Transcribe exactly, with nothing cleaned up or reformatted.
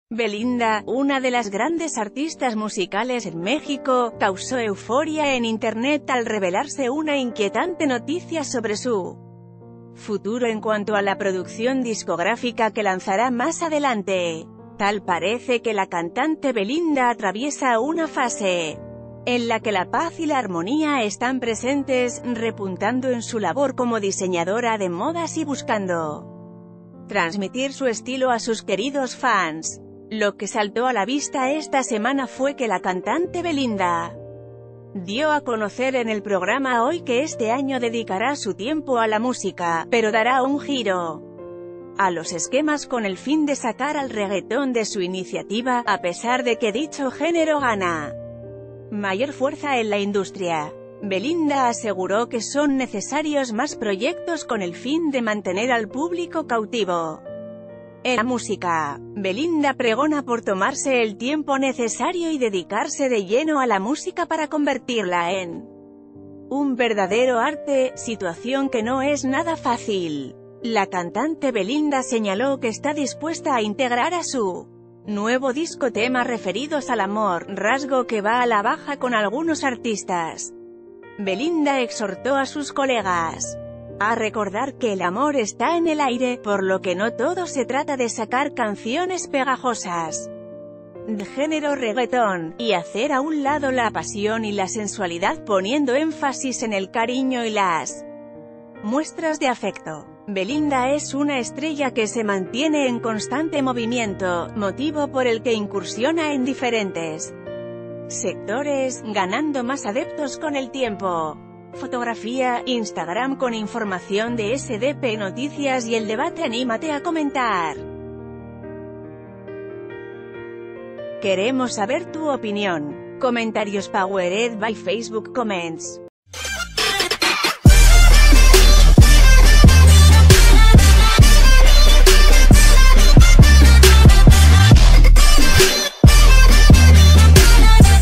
Belinda, una de las grandes artistas musicales en México, causó euforia en Internet al revelarse una inquietante noticia sobre su futuro en cuanto a la producción discográfica que lanzará más adelante. Tal parece que la cantante Belinda atraviesa una fase en la que la paz y la armonía están presentes, repuntando en su labor como diseñadora de modas y buscando transmitir su estilo a sus queridos fans. Lo que saltó a la vista esta semana fue que la cantante Belinda dio a conocer en el programa Hoy que este año dedicará su tiempo a la música, pero dará un giro a los esquemas con el fin de sacar al reggaetón de su iniciativa, a pesar de que dicho género gana mayor fuerza en la industria. Belinda aseguró que son necesarios más proyectos con el fin de mantener al público cautivo en la música. Belinda pregona por tomarse el tiempo necesario y dedicarse de lleno a la música para convertirla en un verdadero arte, situación que no es nada fácil. La cantante Belinda señaló que está dispuesta a integrar a su nuevo disco temas referidos al amor, rasgo que va a la baja con algunos artistas. Belinda exhortó a sus colegas a recordar que el amor está en el aire, por lo que no todo se trata de sacar canciones pegajosas de género reggaetón, y hacer a un lado la pasión y la sensualidad poniendo énfasis en el cariño y las muestras de afecto. Belinda es una estrella que se mantiene en constante movimiento, motivo por el que incursiona en diferentes sectores, ganando más adeptos con el tiempo. Fotografía, Instagram con información de S D P Noticias y el debate. Anímate a comentar. Queremos saber tu opinión. Comentarios powered by Facebook Comments.